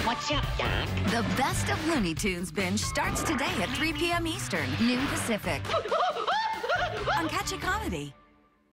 What's up, Doc? The best of Looney Tunes Binge starts today at 3 p.m. Eastern, noon Pacific. On Catchy Comedy.